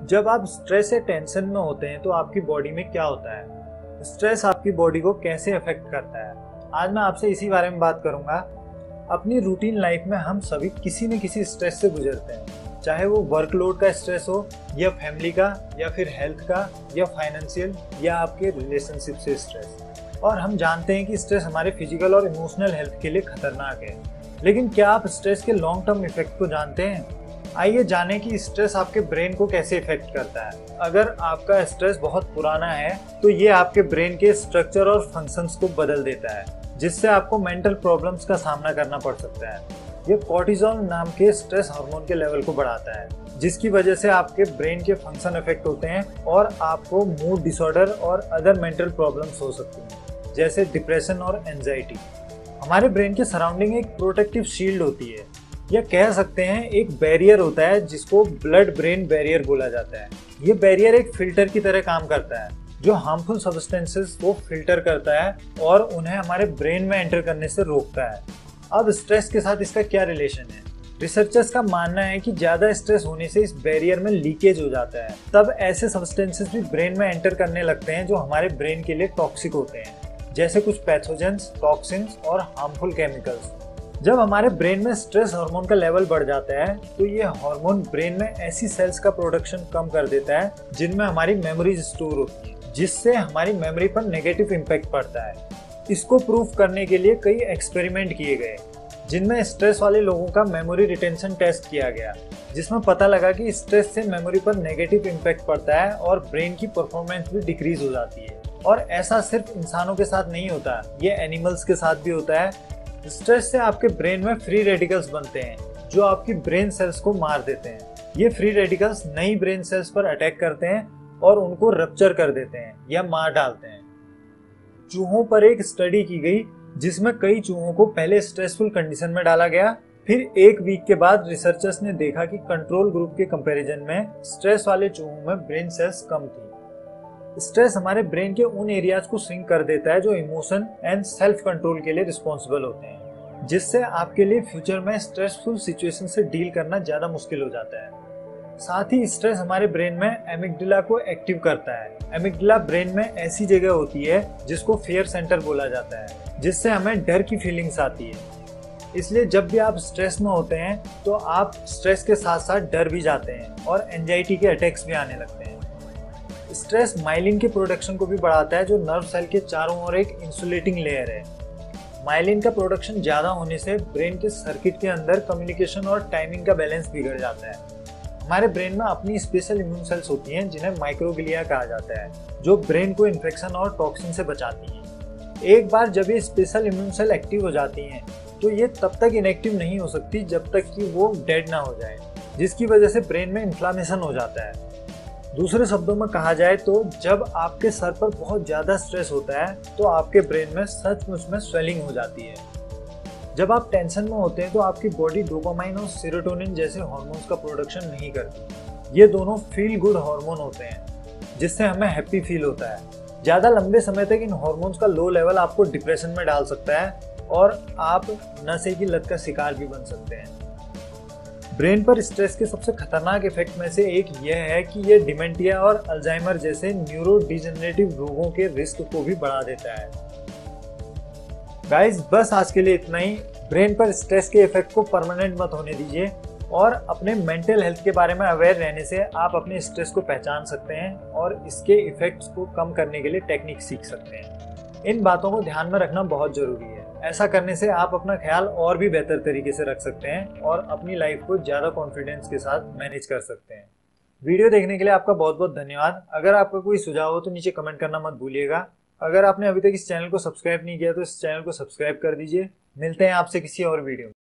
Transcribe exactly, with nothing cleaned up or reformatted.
जब आप स्ट्रेस या टेंशन में होते हैं तो आपकी बॉडी में क्या होता है, स्ट्रेस आपकी बॉडी को कैसे अफेक्ट करता है, आज मैं आपसे इसी बारे में बात करूंगा। अपनी रूटीन लाइफ में हम सभी किसी न किसी स्ट्रेस से गुजरते हैं, चाहे वो वर्कलोड का स्ट्रेस हो या फैमिली का या फिर हेल्थ का या फाइनेंशियल या आपके रिलेशनशिप से स्ट्रेस। और हम जानते हैं कि स्ट्रेस हमारे फिजिकल और इमोशनल हेल्थ के लिए खतरनाक है, लेकिन क्या आप स्ट्रेस के लॉन्ग टर्म इफेक्ट को जानते हैं? आइए जानें कि स्ट्रेस आपके ब्रेन को कैसे इफेक्ट करता है। अगर आपका स्ट्रेस बहुत पुराना है तो ये आपके ब्रेन के स्ट्रक्चर और फंक्शंस को बदल देता है, जिससे आपको मेंटल प्रॉब्लम्स का सामना करना पड़ सकता है। ये कॉर्टिसोल नाम के स्ट्रेस हार्मोन के लेवल को बढ़ाता है, जिसकी वजह से आपके ब्रेन के फंक्शन इफेक्ट होते हैं और आपको मूड डिसऑर्डर और अदर मेंटल प्रॉब्लम्स हो सकती हैं, जैसे डिप्रेशन और एंजाइटी। हमारे ब्रेन के सराउंडिंग एक प्रोटेक्टिव शील्ड होती है, या कह सकते हैं एक बैरियर होता है जिसको ब्लड ब्रेन बैरियर बोला जाता है। ये बैरियर एक फिल्टर की तरह काम करता है, जो हार्मफुल सब्सटेंसेस को फिल्टर करता है और उन्हें हमारे ब्रेन में एंटर करने से रोकता है। अब स्ट्रेस के साथ इसका क्या रिलेशन है? रिसर्चर्स का मानना है कि ज्यादा स्ट्रेस होने से इस बैरियर में लीकेज हो जाता है, तब ऐसे सब्सटेंसेस भी ब्रेन में एंटर करने लगते हैं जो हमारे ब्रेन के लिए टॉक्सिक होते हैं, जैसे कुछ पैथोजेंस, टॉक्सिन्स और हार्मफुल केमिकल्स। जब हमारे ब्रेन में स्ट्रेस हार्मोन का लेवल बढ़ जाता है तो ये हार्मोन ब्रेन में ऐसी सेल्स का प्रोडक्शन कम कर देता है जिनमें हमारी मेमोरीज स्टोर होती है, जिससे हमारी मेमोरी पर नेगेटिव इम्पैक्ट पड़ता है। इसको प्रूफ करने के लिए कई एक्सपेरिमेंट किए गए, जिनमें स्ट्रेस वाले लोगों का मेमोरी रिटेंशन टेस्ट किया गया, जिसमें पता लगा कि स्ट्रेस से मेमोरी पर नेगेटिव इम्पैक्ट पड़ता है और ब्रेन की परफॉर्मेंस भी डिक्रीज हो जाती है। और ऐसा सिर्फ इंसानों के साथ नहीं होता, ये एनिमल्स के साथ भी होता है। स्ट्रेस से आपके ब्रेन में फ्री रेडिकल्स बनते हैं जो आपकी ब्रेन सेल्स को मार देते हैं। ये फ्री रेडिकल्स नई ब्रेन सेल्स पर अटैक करते हैं और उनको रप्चर कर देते हैं या मार डालते हैं। चूहों पर एक स्टडी की गई जिसमें कई चूहों को पहले स्ट्रेसफुल कंडीशन में डाला गया, फिर एक वीक के बाद रिसर्चर्स ने देखा कि कंट्रोल ग्रुप के कंपैरिजन में स्ट्रेस वाले चूहों में ब्रेन सेल्स कम थी। स्ट्रेस हमारे ब्रेन के उन एरियाज को सिंक कर देता है जो इमोशन एंड सेल्फ कंट्रोल के लिए रिस्पॉन्सिबल होते हैं, जिससे आपके लिए फ्यूचर में स्ट्रेसफुल सिचुएशन से डील करना ज्यादा मुश्किल हो जाता है। साथ ही स्ट्रेस हमारे ब्रेन में एमिगडाला को एक्टिव करता है। एमिगडाला ब्रेन में ऐसी जगह होती है जिसको फियर सेंटर बोला जाता है, जिससे हमें डर की फीलिंग्स आती है। इसलिए जब भी आप स्ट्रेस में होते हैं तो आप स्ट्रेस के साथ साथ डर भी जाते हैं और एंजाइटी के अटैक्स भी आने लगते हैं। स्ट्रेस माइलिन के प्रोडक्शन को भी बढ़ाता है, जो नर्व सेल के चारों ओर एक इंसुलेटिंग लेयर है। माइलिन का प्रोडक्शन ज्यादा होने से ब्रेन के सर्किट के अंदर कम्युनिकेशन और टाइमिंग का बैलेंस बिगड़ जाता है। हमारे ब्रेन में अपनी स्पेशल इम्यून सेल्स होती हैं जिन्हें माइक्रोग्लिया कहा जाता है, जो ब्रेन को इन्फेक्शन और टॉक्सिन से बचाती हैं। एक बार जब ये स्पेशल इम्यून सेल एक्टिव हो जाती हैं तो ये तब तक इनएक्टिव नहीं हो सकती जब तक कि वो डेड ना हो जाए, जिसकी वजह से ब्रेन में इन्फ्लामेशन हो जाता है। दूसरे शब्दों में कहा जाए तो जब आपके सर पर बहुत ज्यादा स्ट्रेस होता है तो आपके ब्रेन में सचमुच में स्वेलिंग हो जाती है। जब आप टेंशन में होते हैं तो आपकी बॉडी डोपामाइन और सेरोटोनिन जैसे हार्मोन्स का प्रोडक्शन नहीं करती। ये दोनों फील गुड हार्मोन होते हैं, जिससे हमें हैप्पी फील होता है। ज्यादा लंबे समय तक इन हार्मोन्स का लो लेवल आपको डिप्रेशन में डाल सकता है और आप नशे की लत का शिकार भी बन सकते हैं। ब्रेन पर स्ट्रेस के सबसे खतरनाक इफेक्ट में से एक यह है कि यह डिमेंटिया और अल्जाइमर जैसे न्यूरो डिजेनरेटिव रोगों के रिस्क को भी बढ़ा देता है। गाइस, बस आज के लिए इतना ही। ब्रेन पर स्ट्रेस के इफेक्ट को परमानेंट मत होने दीजिए और अपने मेंटल हेल्थ के बारे में अवेयर रहने से आप अपने स्ट्रेस को पहचान सकते हैं और इसके इफेक्ट्स को कम करने के लिए टेक्निक सीख सकते हैं। इन बातों को ध्यान में रखना बहुत जरूरी है। ऐसा करने से आप अपना ख्याल और भी बेहतर तरीके से रख सकते हैं और अपनी लाइफ को ज्यादा कॉन्फिडेंस के साथ मैनेज कर सकते हैं। वीडियो देखने के लिए आपका बहुत बहुत धन्यवाद। अगर आपका कोई सुझाव हो तो नीचे कमेंट करना मत भूलिएगा। अगर आपने अभी तक इस चैनल को सब्सक्राइब नहीं किया तो इस चैनल को सब्सक्राइब कर दीजिए। मिलते हैं आपसे किसी और वीडियो में।